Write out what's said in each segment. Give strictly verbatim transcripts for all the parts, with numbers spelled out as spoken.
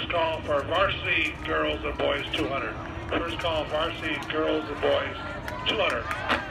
call for varsity girls and boys two hundred. First call varsity girls and boys two hundred.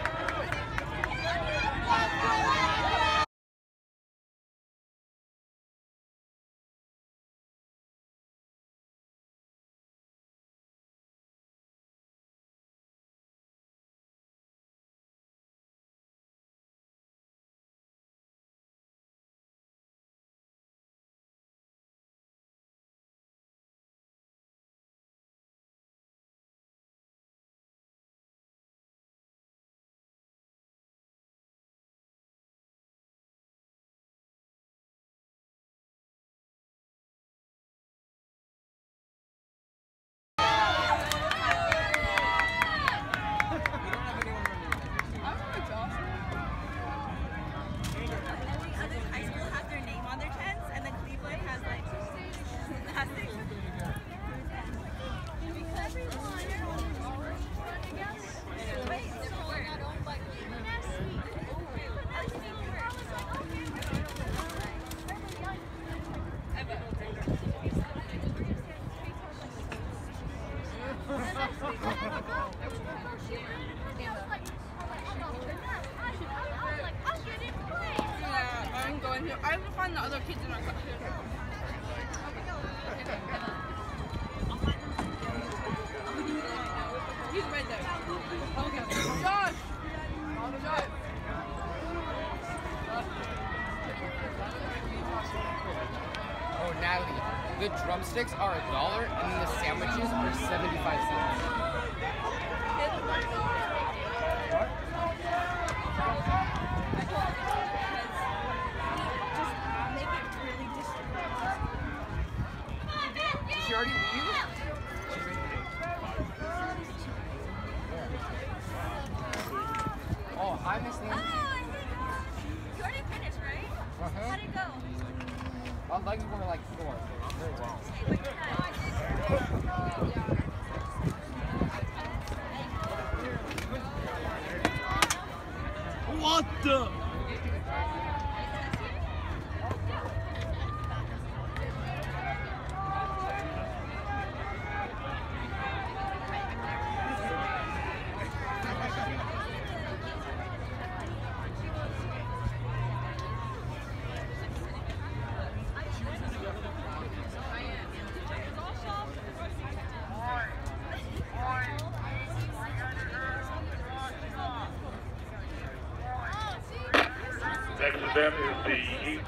Yeah, I'm going to. I will find the other kids in my class. He's right there. Okay. Josh! Josh! Oh, Natalie, the drumsticks are a dollar and then the sandwiches are seventy-five cents. Did she already leave? She's right there. Oh, hi, Miss Nancy. Oh, I think you already finished, right? Uh-huh. How'd it go? My legs were like four. Very well. What the? Next event is the